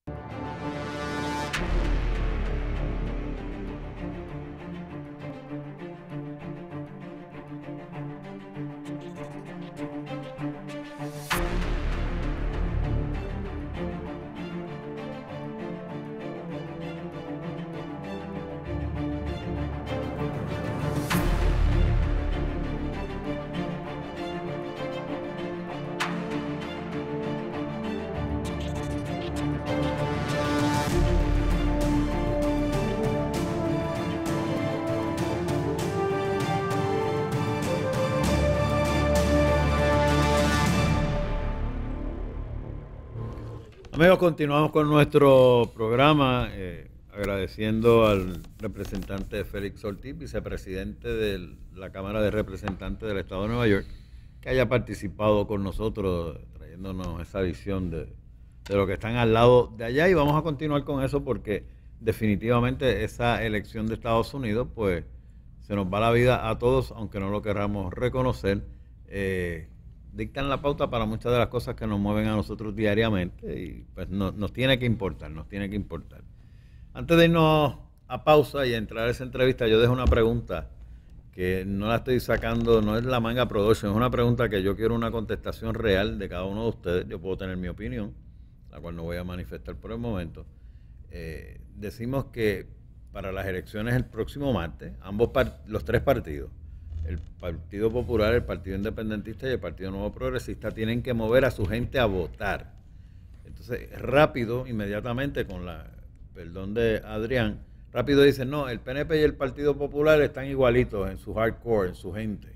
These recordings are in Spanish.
Amigos, continuamos con nuestro programa, agradeciendo al representante Félix Ortiz, vicepresidente de la Cámara de Representantes del Estado de Nueva York, que haya participado con nosotros, trayéndonos esa visión de lo que están al lado de allá, y vamos a continuar con eso porque definitivamente esa elección de Estados Unidos, pues se nos va la vida a todos, aunque no lo queramos reconocer. Dictan la pauta para muchas de las cosas que nos mueven a nosotros diariamente y pues nos tiene que importar, Antes de irnos a pausa y entrar a esa entrevista, yo dejo una pregunta que no la estoy sacando, no es la manga production, es una pregunta que yo quiero una contestación real de cada uno de ustedes. Yo puedo tener mi opinión, la cual no voy a manifestar por el momento. Decimos que para las elecciones el próximo martes, los tres partidos, el Partido Popular, el Partido Independentista y el Partido Nuevo Progresista, tienen que mover a su gente a votar. Entonces, rápido, inmediatamente, con perdón de Adrián, rápido dicen, no, el PNP y el Partido Popular están igualitos en su hardcore, en su gente.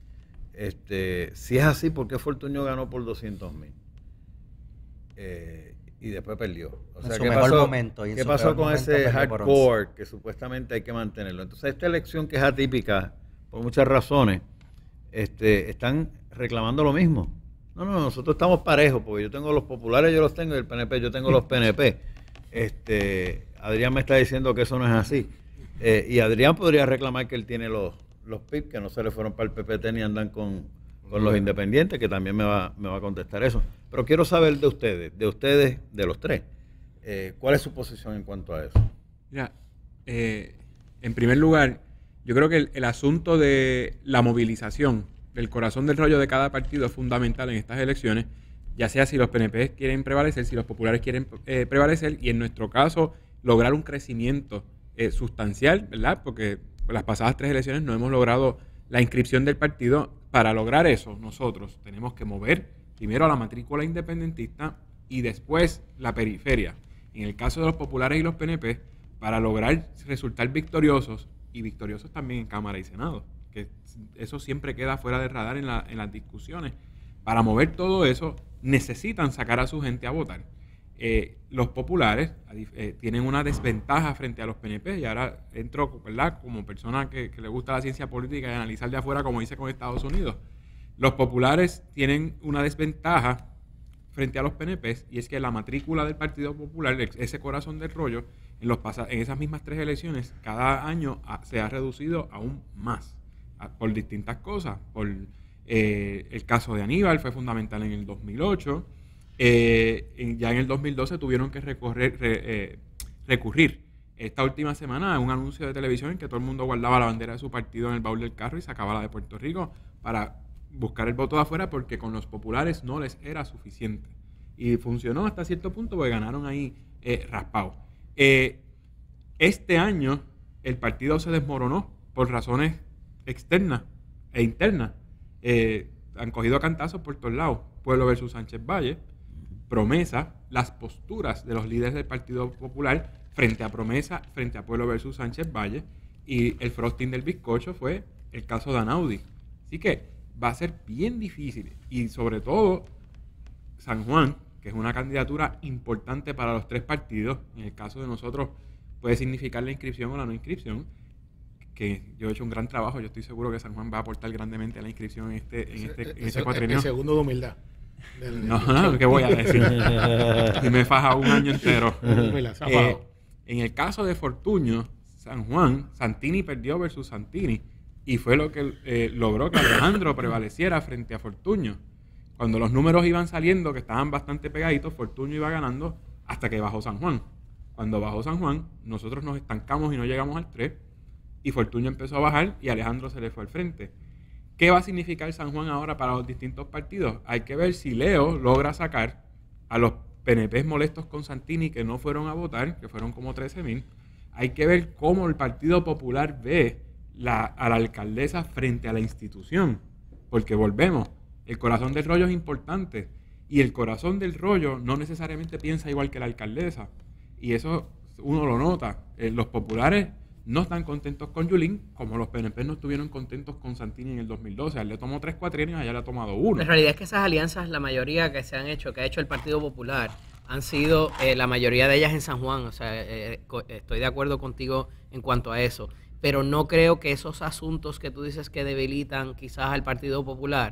Si es así, ¿por qué Fortuño ganó por 200,000? Y después perdió. O sea, ¿qué pasó con ese hardcore que supuestamente hay que mantenerlo? Entonces, esta elección que es atípica por muchas razones, están reclamando lo mismo. No, nosotros estamos parejos, porque yo tengo los populares, yo los tengo, y el PNP, yo tengo los PNP. Adrián me está diciendo que eso no es así. Y Adrián podría reclamar que él tiene los PIB, que no se le fueron para el PPT ni andan con los independientes, que también me va a contestar eso. Pero quiero saber de ustedes, de los tres, ¿cuál es su posición en cuanto a eso? Mira, en primer lugar, yo creo que el asunto de la movilización del corazón del rollo de cada partido es fundamental en estas elecciones, ya sea si los PNP quieren prevalecer, si los populares quieren prevalecer, y en nuestro caso lograr un crecimiento sustancial, ¿verdad? Porque las pasadas 3 elecciones no hemos logrado la inscripción del partido. Para lograr eso, nosotros tenemos que mover primero a la matrícula independentista y después la periferia. En el caso de los populares y los PNP, para lograr resultar victoriosos, y victoriosos también en Cámara y Senado, que eso siempre queda fuera del radar en las discusiones. Para mover todo eso, necesitan sacar a su gente a votar. Los populares tienen una desventaja frente a los PNP, y ahora entro, ¿verdad?, como persona que le gusta la ciencia política y analizar de afuera, como dice con Estados Unidos. Los populares tienen una desventaja frente a los PNP, y es que la matrícula del Partido Popular, ese corazón del rollo, en esas mismas 3 elecciones, cada año se ha reducido aún más, por distintas cosas. El caso de Aníbal fue fundamental en el 2008, ya en el 2012 tuvieron que recurrir esta última semana a un anuncio de televisión en que todo el mundo guardaba la bandera de su partido en el baúl del carro y sacaba la de Puerto Rico para buscar el voto de afuera, porque con los populares no les era suficiente. Y funcionó hasta cierto punto, porque ganaron ahí raspado. Este año el partido se desmoronó por razones externas e internas. Han cogido cantazos por todos lados. Pueblo versus Sánchez Valle, Promesa, las posturas de los líderes del Partido Popular frente a Promesa, frente a Pueblo versus Sánchez Valle, y el frosting del bizcocho fue el caso de Anaudi. Así que va a ser bien difícil, y sobre todo San Juan, que es una candidatura importante para los 3 partidos. En el caso de nosotros puede significar la inscripción o la no inscripción, que yo he hecho un gran trabajo. Yo estoy seguro que San Juan va a aportar grandemente a la inscripción en este cuatrienio. El segundo de humildad. No, ¿qué voy a decir? Y me faja un año entero. En el caso de Fortuño, San Juan, Santini perdió versus Santini, y fue lo que logró que Alejandro prevaleciera frente a Fortuño. Cuando los números iban saliendo, que estaban bastante pegaditos, Fortuño iba ganando, hasta que bajó San Juan. Cuando bajó San Juan, nosotros nos estancamos y no llegamos al 3, y Fortuño empezó a bajar y Alejandro se le fue al frente. ¿Qué va a significar San Juan ahora para los distintos partidos? Hay que ver si Leo logra sacar a los PNP molestos con Santini que no fueron a votar, que fueron como 13,000. Hay que ver cómo el Partido Popular ve a la alcaldesa frente a la institución. Porque volvemos, el corazón del rollo es importante. Y el corazón del rollo no necesariamente piensa igual que la alcaldesa. Y eso uno lo nota. Los populares no están contentos con Yulín, como los PNP no estuvieron contentos con Santini en el 2012. A él le tomó 3 cuatrienios, allá le ha tomado 1. La realidad es que esas alianzas, la mayoría que se han hecho, que ha hecho el Partido Popular, han sido la mayoría de ellas en San Juan. O sea, estoy de acuerdo contigo en cuanto a eso. Pero no creo que esos asuntos que tú dices que debilitan quizás al Partido Popular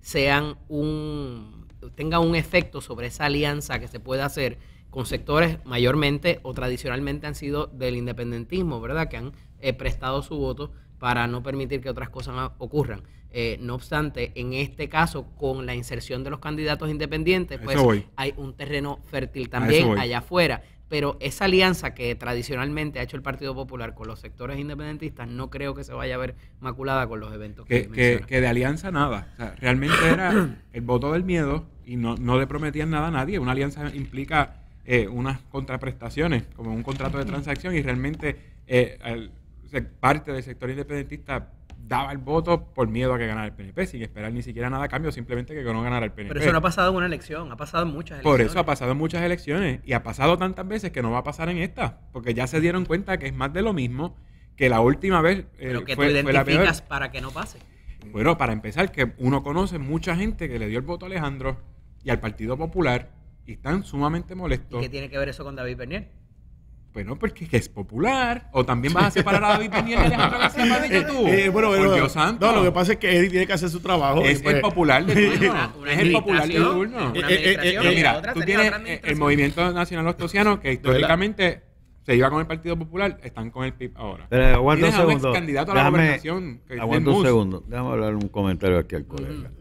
tengan un efecto sobre esa alianza que se puede hacer con sectores mayormente o tradicionalmente han sido del independentismo, ¿verdad? Que han prestado su voto para no permitir que otras cosas ocurran. No obstante, en este caso, con la inserción de los candidatos independientes, pues hay un terreno fértil también allá afuera. Pero esa alianza que tradicionalmente ha hecho el Partido Popular con los sectores independentistas, no creo que se vaya a ver maculada con los eventos que de alianza nada. O sea, realmente era el voto del miedo y no le prometían nada a nadie. Una alianza implica unas contraprestaciones, como un contrato de transacción, y realmente parte del sector independentista daba el voto por miedo a que ganara el PNP, sin esperar ni siquiera nada a cambio, simplemente que no ganara el PNP. Pero eso no ha pasado en una elección, ha pasado en muchas elecciones. Por eso ha pasado en muchas elecciones, y ha pasado tantas veces que no va a pasar en esta, porque ya se dieron cuenta que es más de lo mismo, que la última vez pero que tú identificas para que no pase. Bueno, para empezar, que uno conoce mucha gente que le dio el voto a Alejandro y al Partido Popular, y están sumamente molestos. ¿Y qué tiene que ver eso con David Bernier? Bueno, porque es popular. O también vas a separar a David Bernier y Alejandro García Padilla tú. Bueno, por Dios santo. No, lo que pasa es que Eddie tiene que hacer su trabajo. Es el popular de turno. Es el popular de turno. Pero mira, tú tienes el Movimiento Nacional Ostosiano, que históricamente se iba con el Partido Popular, están con el PIB ahora. Pero aguanta un segundo. Un candidato a la gobernación. Aguanta un segundo. Déjame hablar un comentario aquí al colega.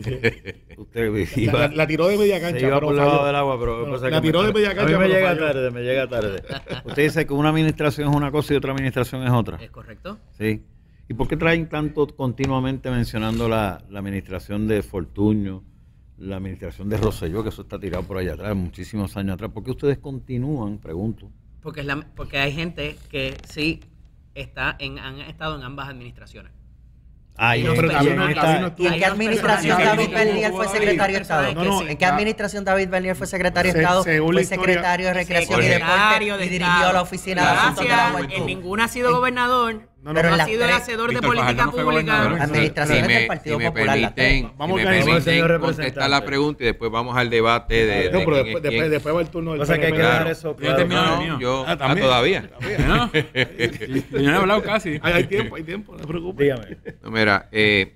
Usted la tiró de media cancha. Se iba por debajo del agua, pero la tiró de media cancha. A mí me llega tarde. Usted dice que una administración es una cosa y otra administración es otra. ¿Es correcto? Sí. ¿Y por qué traen tanto continuamente mencionando la administración de Fortuño, la administración de Rosselló, que eso está tirado por allá atrás, muchísimos años atrás? ¿Por qué ustedes continúan, pregunto? Porque hay gente que sí han estado en ambas administraciones. ¿En qué administración David Bernier fue secretario de Estado? ¿En qué administración David Bernier fue secretario de Estado? Fue secretario de Recreación y Deporte y dirigió la oficina de asuntos de la juventud. En ninguna ha sido gobernador. Pero ha sido el hacedor de política pública. Administraciones del Partido Popular. Me permiten contestar la pregunta y después vamos al debate de después va el turno del PNP. O sea que hay que dar eso claro. Yo todavía. Yo no he hablado casi. Hay tiempo, no te preocupes. Dígame. No, mira,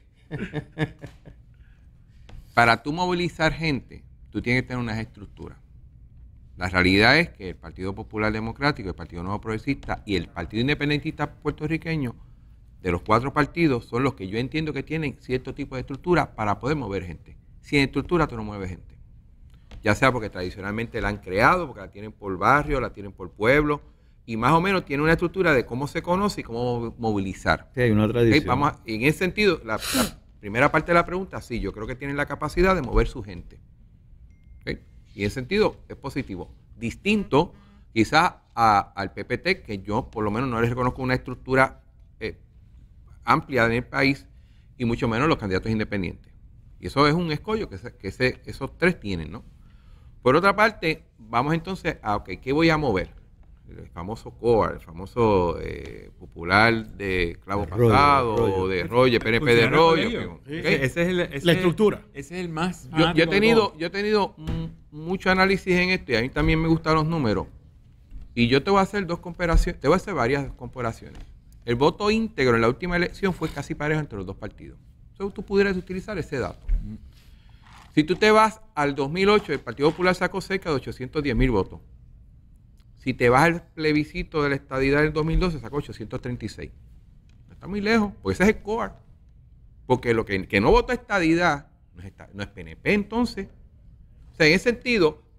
para tú movilizar gente, tú tienes que tener unas estructuras. La realidad es que el Partido Popular Democrático, el Partido Nuevo Progresista y el Partido Independentista Puertorriqueño, de los 4 partidos, son los que yo entiendo que tienen cierto tipo de estructura para poder mover gente. Sin estructura tú no mueves gente. Ya sea porque tradicionalmente la han creado, porque la tienen por barrio, la tienen por pueblo, y más o menos tiene una estructura de cómo se conoce y cómo movilizar. Sí, hay una tradición. Okay, en ese sentido, la primera parte de la pregunta, sí, yo creo que tienen la capacidad de mover su gente. Okay. Y en ese sentido es positivo. Distinto quizás al PPT, que yo por lo menos no les reconozco una estructura amplia en el país, y mucho menos los candidatos independientes. Y eso es un escollo que esos 3 tienen, ¿no? Por otra parte, vamos entonces a, ¿qué voy a mover? El famoso COA, el famoso popular de Clavo Pasado, o de Royo, PNP de Royo. La estructura. Ese es el más. Yo he tenido mucho análisis en esto, y a mí también me gustan los números. Y yo te voy a hacer varias comparaciones. El voto íntegro en la última elección fue casi parejo entre los 2 partidos. Entonces tú pudieras utilizar ese dato. Si tú te vas al 2008, el Partido Popular sacó cerca de 810,000 votos. Si te vas al plebiscito de la estadidad del 2012, sacó 836. No está muy lejos, porque ese es el core. Porque lo que no votó estadidad no es PNP entonces. O sea, en ese sentido,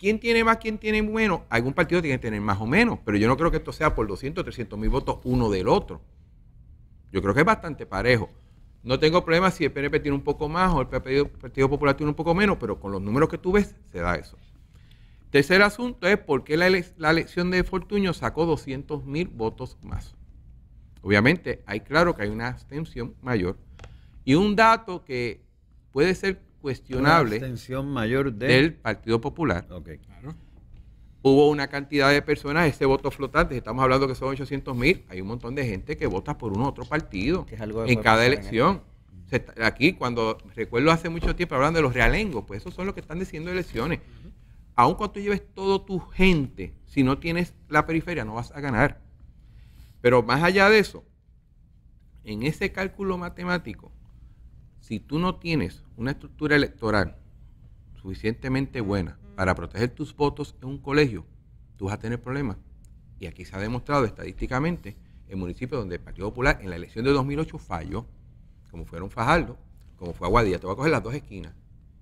¿quién tiene más, quién tiene menos? Algún partido tiene que tener más o menos, pero yo no creo que esto sea por 200, 300 mil votos uno del otro. Yo creo que es bastante parejo. No tengo problema si el PNP tiene un poco más o el Partido Popular tiene un poco menos, pero con los números que tú ves, se da eso. Tercer asunto es por qué la elección de Fortuño sacó 200,000 votos más. Obviamente, claro que hay una abstención mayor. Y un dato que puede ser cuestionable mayor del Partido Popular. Okay. Claro. Hubo una cantidad de personas, ese voto flotante, estamos hablando que son 800,000, hay un montón de gente que vota por uno u otro partido en cada elección. Aquí, cuando recuerdo hace mucho tiempo hablando de los realengos, pues esos son los que están diciendo elecciones. Aun cuando tú lleves todo tu gente, si no tienes la periferia, no vas a ganar. Pero más allá de eso, en ese cálculo matemático, si tú no tienes una estructura electoral suficientemente buena para proteger tus votos en un colegio, tú vas a tener problemas. Y aquí se ha demostrado estadísticamente en municipios donde el Partido Popular en la elección de 2008 falló, como fueron Fajardo, como fue Aguadilla. Te voy a coger las dos esquinas.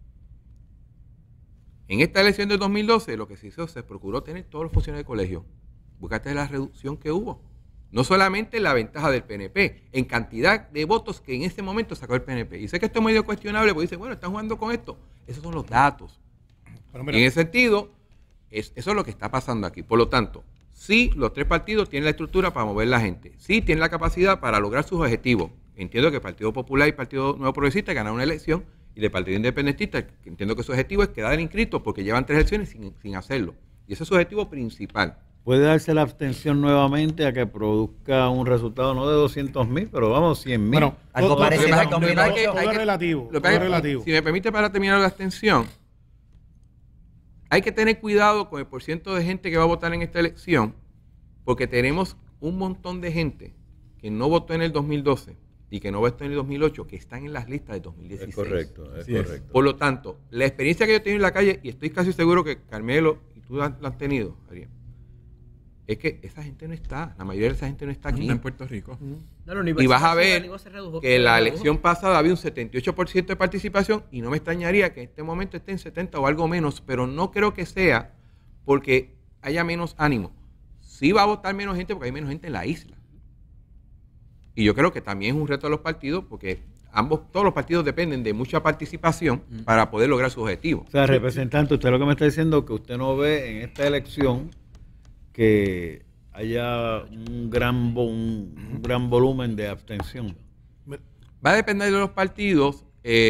En esta elección de 2012 lo que se hizo, se procuró tener todos los funcionarios de colegio. Búscate la reducción que hubo. No solamente la ventaja del PNP, en cantidad de votos que en ese momento sacó el PNP. Y sé que esto es medio cuestionable porque dicen, bueno, están jugando con esto. Esos son los datos. En ese sentido, eso es lo que está pasando aquí. Por lo tanto, sí, los tres partidos tienen la estructura para mover la gente. Sí, tienen la capacidad para lograr sus objetivos. Entiendo que el Partido Popular y el Partido Nuevo Progresista ganaron una elección y el Partido Independentista, que entiendo que su objetivo es quedar inscrito porque llevan 3 elecciones sin hacerlo. Y ese es su objetivo principal. ¿Puede darse la abstención nuevamente a que produzca un resultado no de 200,000, pero vamos, 100,000? Bueno, algo parecido al 2008. Todo es relativo. Si me permite para terminar la abstención, hay que tener cuidado con el porciento de gente que va a votar en esta elección, porque tenemos un montón de gente que no votó en el 2012 y que no votó en el 2008, que están en las listas de 2016. Es correcto. Por lo tanto, la experiencia que yo he tenido en la calle, y estoy casi seguro que Carmelo y tú la has tenido, Ariel, es que esa gente no está, la mayoría de esa gente no está aquí. Está en Puerto Rico. Y vas a ver que la elección pasada había un 78% de participación y no me extrañaría que en este momento esté en 70 o algo menos, pero no creo que sea porque haya menos ánimo. Sí va a votar menos gente porque hay menos gente en la isla. Y yo creo que también es un reto de los partidos porque todos los partidos dependen de mucha participación para poder lograr sus objetivos. O sea, representante, usted lo que me está diciendo es que usted no ve en esta elección que haya un gran volumen de abstención. Va a depender de los partidos.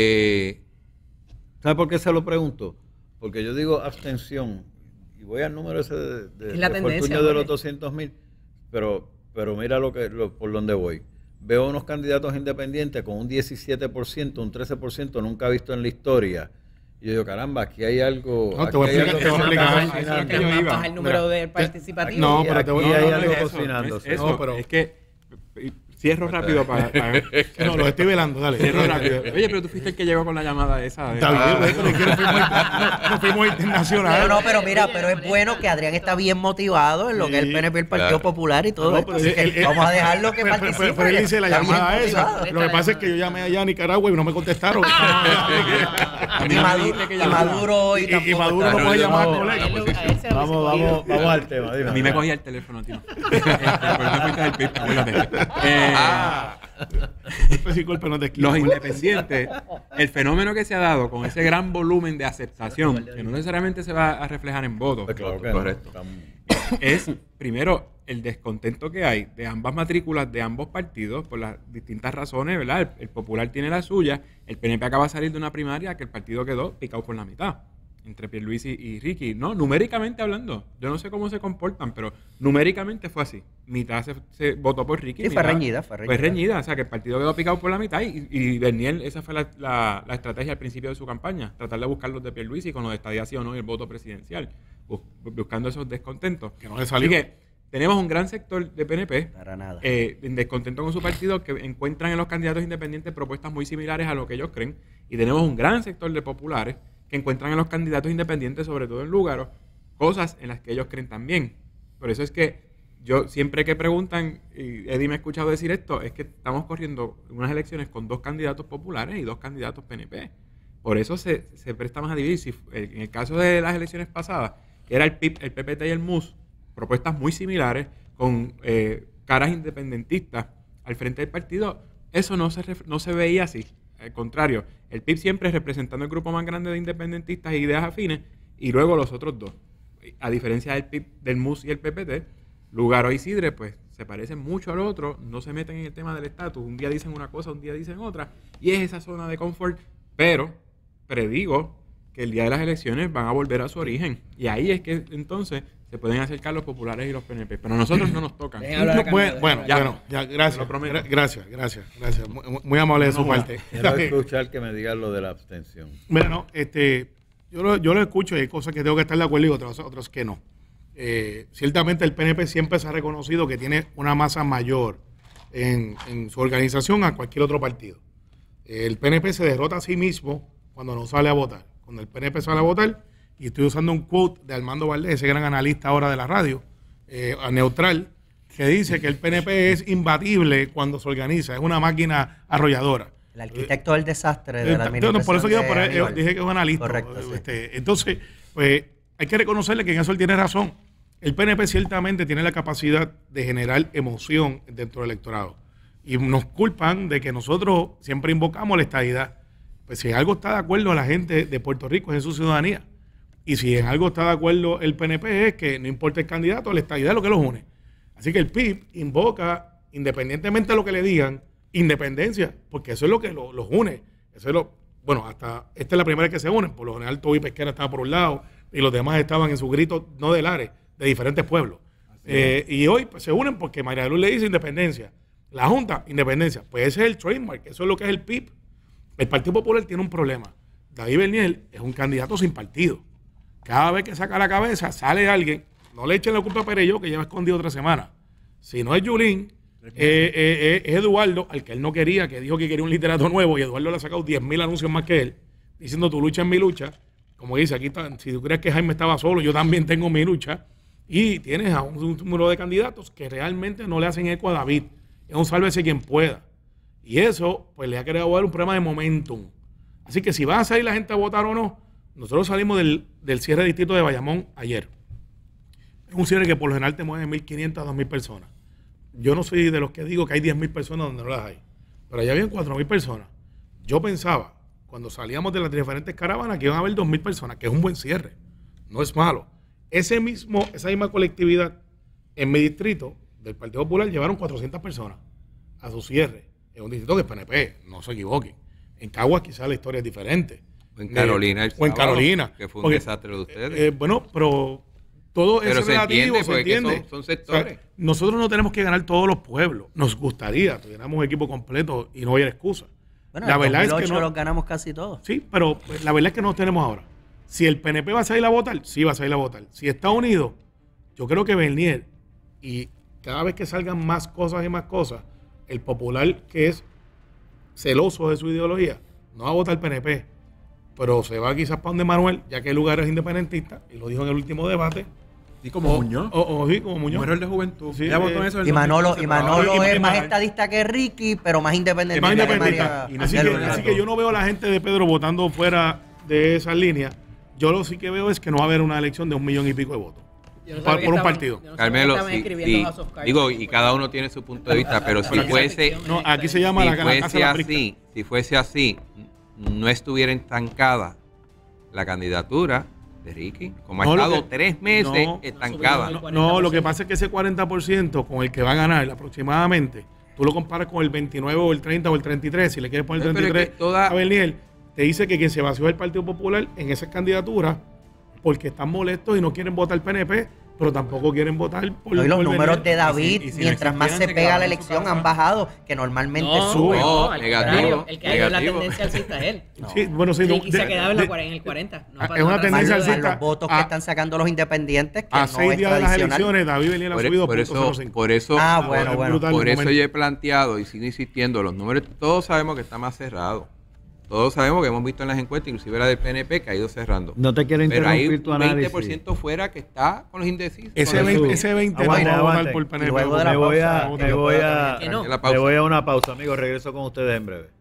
¿Sabe por qué se lo pregunto? Porque yo digo abstención y voy al número ese de Fortuño de los 200,000, pero mira por donde voy. Veo unos candidatos independientes con un 17%, un 13%, nunca visto en la historia. Y yo digo, caramba, aquí hay algo. No, te voy a explicar. El número de participativos. No, pero te voy a hay algo cocinándose. Es que cierro rápido para no, lo estoy velando, dale. Cierro rápido. Oye, pero tú fuiste el que llegó con la llamada esa. Está bien, pero es que no fuimos internacionales. No, pero mira, pero es bueno que Adrián está bien motivado en lo que es el PNP, el Partido Popular y todo esto. Vamos a dejarlo que participe. Pero él dice la llamada esa. Lo que pasa es que yo llamé allá a Nicaragua y no me contestaron. Y Maduro y Maduro no puede llamar a colega. Vamos al tema. A mí me cogía el teléfono, tío. Los independientes, el fenómeno que se ha dado con ese gran volumen de aceptación, que no necesariamente se va a reflejar en votos, correcto, es primero el descontento que hay de ambas matrículas de ambos partidos por las distintas razones, ¿verdad? El Popular tiene la suya, el PNP acaba de salir de una primaria que el partido quedó picado por la mitad entre Pierluisi y Ricky. No, numéricamente hablando, yo no sé cómo se comportan, pero numéricamente fue así. Mitad se votó por Ricky. Sí, fue reñida. Fue reñida, o sea que el partido quedó picado por la mitad y Bernier, esa fue la estrategia al principio de su campaña, tratar de buscar los de Pierluisi con los de estadía sí o no y el voto presidencial, buscando esos descontentos. Que no le salió. Así que tenemos un gran sector de PNP para nada. En descontento con su partido que encuentran en los candidatos independientes propuestas muy similares a lo que ellos creen y tenemos un gran sector de populares que encuentran en los candidatos independientes, sobre todo en Lugaro, cosas en las que ellos creen también. Por eso es que yo siempre que preguntan, y Eddie me ha escuchado decir esto, es que estamos corriendo unas elecciones con 2 candidatos populares y 2 candidatos PNP. Por eso se presta más a dividir. En el caso de las elecciones pasadas, que era el PIP, el PPT y el MUS, propuestas muy similares, con caras independentistas al frente del partido, eso no se veía así. Al contrario, el PIB siempre representando el grupo más grande de independentistas e ideas afines, y luego los otros dos. A diferencia del PIB, del MUS y el PPT, Lugaro y Sidre, pues se parecen mucho al otro, no se meten en el tema del estatus. Un día dicen una cosa, un día dicen otra, y es esa zona de confort, pero predigo que el día de las elecciones van a volver a su origen. Y ahí es que entonces se pueden acercar los populares y los PNP. Pero a nosotros no nos tocan. Bueno, ya, gracias. Gracias. Muy amable de su parte. Quiero escuchar que me digan lo de la abstención. Mira, no, yo lo escucho y hay cosas que tengo que estar de acuerdo y otras que no. Ciertamente el PNP siempre se ha reconocido que tiene una masa mayor en su organización a cualquier otro partido. El PNP se derrota a sí mismo cuando no sale a votar. Cuando el PNP sale a votar, y estoy usando un quote de Armando Valdés, ese gran analista ahora de la radio, neutral, que dice que el PNP es imbatible cuando se organiza, es una máquina arrolladora. El arquitecto del desastre de la administración. Por eso dije que es un analista. Correcto, sí. Entonces, pues hay que reconocerle que en eso él tiene razón. El PNP ciertamente tiene la capacidad de generar emoción dentro del electorado. Y nos culpan de que nosotros siempre invocamos la estadidad. Pues si en algo está de acuerdo la gente de Puerto Rico es en su ciudadanía. Y si en algo está de acuerdo el PNP es que no importa el candidato, la estadidad es lo que los une. Así que el PIB invoca, independientemente de lo que le digan, independencia, porque eso es lo que los une. Eso es esta es la primera vez que se unen. Por lo general, Toby Pesquera estaba por un lado y los demás estaban en su grito, no de Lares, de diferentes pueblos. Y hoy pues, se unen porque María de Luz le dice independencia. La Junta, independencia. Pues ese es el trademark, eso es lo que es el PIB. El Partido Popular tiene un problema. David Bernier es un candidato sin partido. Cada vez que saca la cabeza, sale alguien. No le echen la culpa a Perello, que lleva escondido 3 semanas. Si no es Yulín, es Eduardo, al que él no quería, que dijo que quería un literato nuevo, y Eduardo le ha sacado 10,000 anuncios más que él, diciendo tu lucha es mi lucha. Como dice, aquí está, si tú crees que Jaime estaba solo, yo también tengo mi lucha. Y tienes a un número de candidatos que realmente no le hacen eco a David. Es un sálvese quien pueda. Y eso, pues le ha creado un problema de momentum. Así que si va a salir la gente a votar o no, nosotros salimos del cierre de distrito de Bayamón ayer. Es un cierre que por lo general te mueve 1,500 a 2,000 personas. Yo no soy de los que digo que hay 10,000 personas donde no las hay. Pero allá habían 4,000 personas. Yo pensaba, cuando salíamos de las diferentes caravanas, que iban a haber 2,000 personas, que es un buen cierre. No es malo. Esa misma colectividad en mi distrito del Partido Popular llevaron 400 personas a su cierre. Es un distrito que es PNP, no se equivoquen. En Caguas quizás la historia es diferente. O en Carolina. Que fue un desastre de ustedes. Pero todo es relativo, se entiende. Son sectores. O sea, nosotros no tenemos que ganar todos los pueblos. Nos gustaría, tuviéramos un equipo completo y no hubiera excusa. Bueno, la verdad es que los ganamos casi todos. Sí, pero pues, la verdad es que no tenemos ahora. Si el PNP va a salir a votar, sí va a salir a votar. Si está unido, yo creo que Bernier, y cada vez que salgan más cosas y más cosas, el popular que es celoso de su ideología, no va a votar PNP, pero se va quizás para donde Manuel, ya que el lugar es independentista, y lo dijo en el último debate. Y como Muñoz. Sí, como Muñoz. Mujer de juventud. Sí, y Manolo es más estadista que Ricky, pero más independiente. Así que yo no veo a la gente de Pedro votando fuera de esas líneas. Yo lo sí que veo es que no va a haber una elección de 1 millón y pico de votos. Por un partido. Carmelo, digo, y cada uno tiene su punto de vista, pero si fuese... No, aquí se llama la casa así, si fuese así, no estuviera estancada la candidatura de Ricky, como ha estado 3 meses estancada. No, lo que pasa es que ese 40% con el que va a ganar aproximadamente, tú lo comparas con el 29 o el 30 o el 33, si le quieres poner el 33 a Bernier, te dice que quien se vació el Partido Popular en esas candidaturas porque están molestos y no quieren votar PNP, pero tampoco quieren votar por los números de David, y si mientras más se pega la elección, han bajado, que normalmente suben. No, negativo. El que ha ido la tendencia alcista es él. No. Sí, bueno, sí. Y se ha quedado en el 40. Es una tendencia alcista. Los votos que están sacando los independientes, que a 6 días de las elecciones, David Bernier ha subido por eso yo he planteado y sigo insistiendo, los números, todos sabemos que está más cerrado. Todos sabemos que hemos visto en las encuestas, inclusive la del PNP, que ha ido cerrando. No te quiero interrumpir tu análisis. Pero hay un 20% fuera que está con los indecisos. Ese 20 no va a votar por PNP. Me voy a una pausa, amigos. Regreso con ustedes en breve.